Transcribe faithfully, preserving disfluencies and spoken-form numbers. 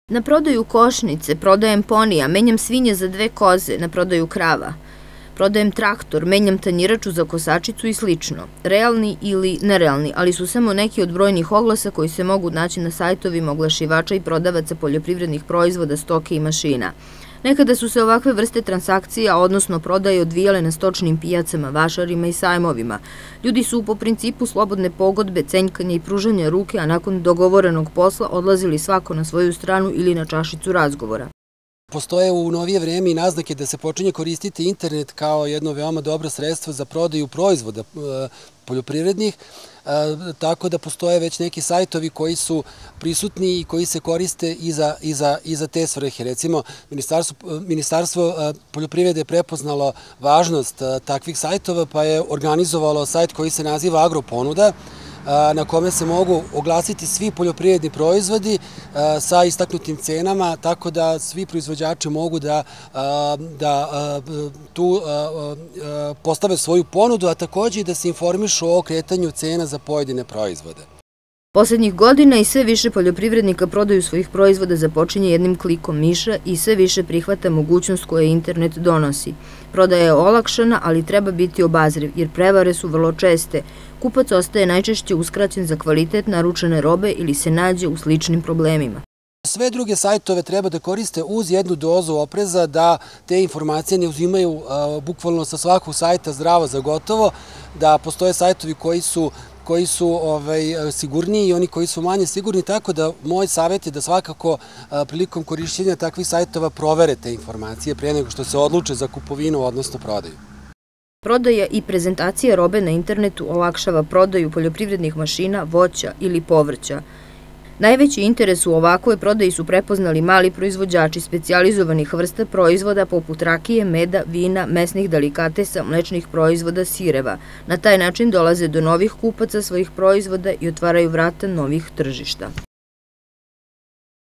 Na prodaju košnice, prodajem ponija, menjam svinje za dve koze, na prodaju krava. Prodajem traktor, menjam tanjiraču za kosačicu i slično. Realni ili nerealni, ali su samo neki od brojnih oglasa koji se mogu naći na sajtovima oglašivača i prodavaca poljoprivrednih proizvoda, stoke i mašina. Nekada su se ovakve vrste transakcija, odnosno prodaje, odvijale na stočnim pijacama, vašarima i sajmovima. Ljudi su po principu slobodne pogodbe, cenjkanja i pružanja ruke, a nakon dogovorenog posla odlazili svako na svoju stranu ili na čašicu razgovora. Postoje u novije vreme i naznake da se počinje koristiti internet kao jedno veoma dobro sredstvo za prodaju proizvoda poljoprivrednih, tako da postoje već neki sajtovi koji su prisutni i koji se koriste i za, i za, i za te svrhe. Recimo, Ministarstvo, Ministarstvo poljoprivrede je prepoznalo važnost takvih sajtova, pa je organizovalo sajt koji se naziva Agroponuda, na kome se mogu oglasiti svi poljoprivredni proizvodi sa istaknutim cenama, tako da svi proizvođači mogu da, da tu postave svoju ponudu, a takođe i da se informišu o kretanju cena za pojedine proizvode. Poslednjih godina i sve više poljoprivrednika prodaju svojih proizvoda započinje jednim klikom miša i sve više prihvata mogućnost koje internet donosi. Prodaja je olakšana, ali treba biti obazriv, jer prevare su vrlo česte. Kupac ostaje najčešće uskraćen za kvalitet naručene robe ili se nađe u sličnim problemima. Sve druge sajtove treba da koriste uz jednu dozu opreza, da te informacije ne uzimaju bukvalno sa svakog sajta zdravo za gotovo, da postoje sajtovi koji su koji su ovaj, sigurniji i oni koji su manje sigurni, tako da moj savjet je da svakako prilikom korišćenja takvih sajtova provere te informacije pre nego što se odluče za kupovinu, odnosno prodaju. Prodaja i prezentacija robe na internetu olakšava prodaju poljoprivrednih mašina, voća ili povrća. Najveći interes u ovakvoj prodaji su prepoznali mali proizvođači specijalizovanih vrsta proizvoda poput rakije, meda, vina, mesnih delikatesa, mlečnih proizvoda, sireva. Na taj način dolaze do novih kupaca svojih proizvoda i otvaraju vrata novih tržišta.